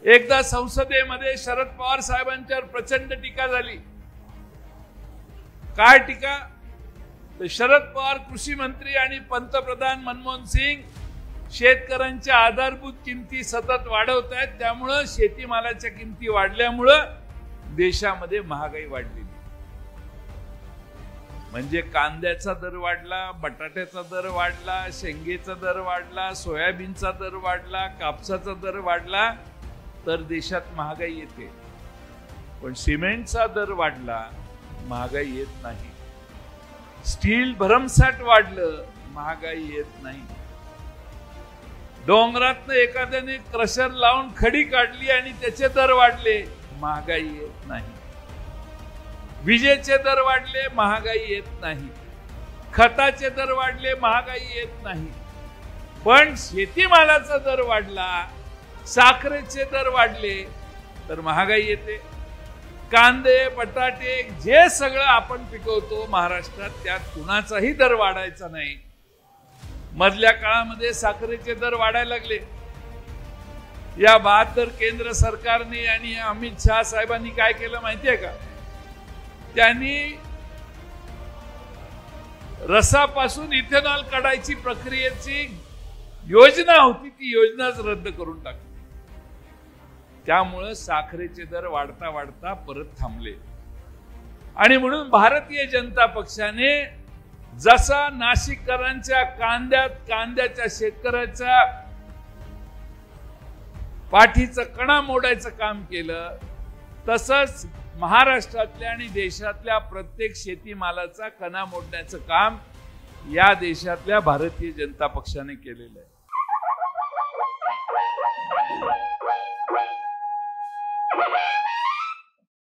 एकदा संसदेमध्ये शरद पवार साहेबांच्यावर प्रचंड टीका झाली। काय टीका? तर शरद पवार कृषी मंत्री आणि पंतप्रधान मनमोहन सिंग शेतकऱ्यांच्या आधारभूत किमती सतत वाढवत आहेत, त्यामुळे शेतीमालाच्या किमती वाढल्यामुळे देशामध्ये महागाई वाढली। म्हणजे कांद्याचा दर वाढला, बटाट्याचा दर वाढला, शेंगेचा दर वाढला, सोयाबीनचा दर वाढला, कापसाचा दर वाढला तर देशात महागाई येते। पण सिमेंटचा दर वाढला, महागाई येत नाही। स्टील भरमसाठ वाढलं, महागाई येत नाही। डोंगरातनं एखाद्याने क्रशर लावून खडी काढली आणि त्याचे दर वाढले, महागाई येत नाही। विजेचे दर वाढले, महागाई येत नाही। खताचे दर वाढले, महागाई येत नाही। पण शेतीमालाचा दर वाढला, साखरेचे दर वाढले तर महागाई येते। कांदे, बटाटे जे सगळं आपण पिकवतो महाराष्ट्रात, त्यात कुणाचाही दर वाढायचा नाही। मधल्या काळामध्ये साखरेचे दर वाढायला लागले। या बहात्तर केंद्र सरकारने आणि अमित शाह साहेबांनी काय केलं माहितीये का? त्यांनी रसापासून इथेनॉल काढायची प्रक्रियेची योजना होती, ती योजनाच रद्द करून टाकली। त्यामुळे साखरेचे दर वाढता वाढता परत थांबले। आणि म्हणून भारतीय जनता पक्षाने जसा नाशिककरांच्या कांद्याच्या शेतकऱ्याच्या पाठीचं कणा मोडायचं काम केलं, तसंच महाराष्ट्रातल्या आणि देशातल्या प्रत्येक शेतीमालाचा कणा मोडण्याचं काम या देशातल्या भारतीय जनता पक्षाने केलेलं आहे।